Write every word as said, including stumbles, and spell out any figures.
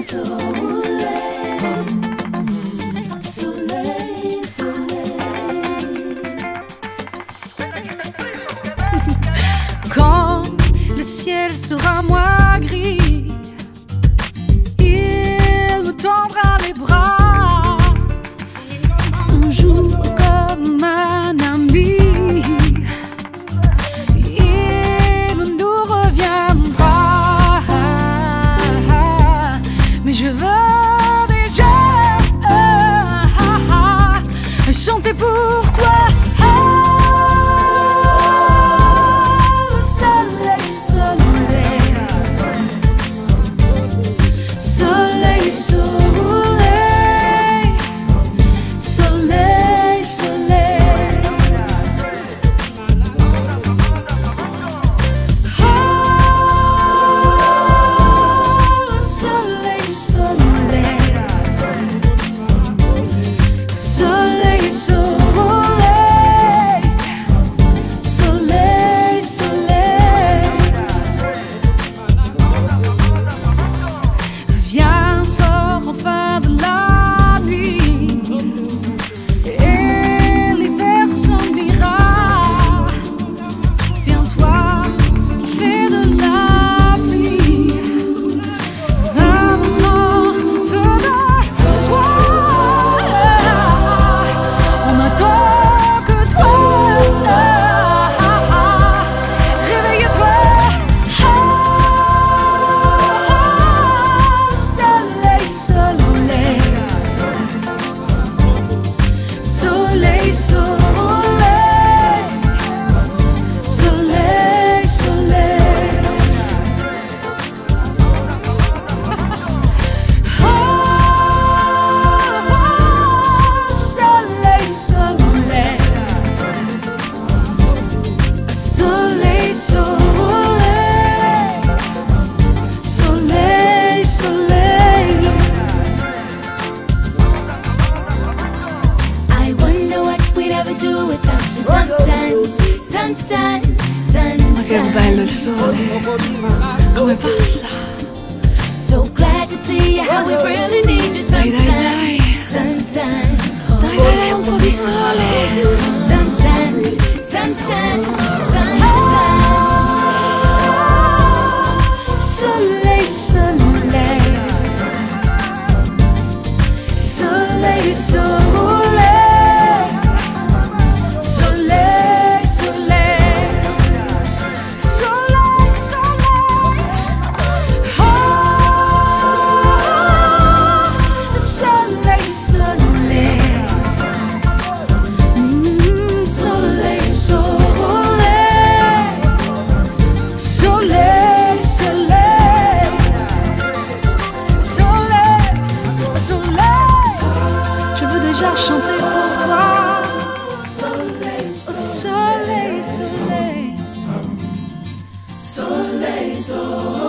soleil, soleil. Quand le ciel sera moins gris, il me tendra les bras, un jour comme un ami. Il nous reviendra, mais je veux déjà chanter pour toi. Ma che bello il sole, come passa. Dai, dai, dai, dai, dai, dai, un po' di sole. Soleil, soleil, soleil, soleil. Chanter pour toi, soleil, soleil, soleil, soleil, soleil.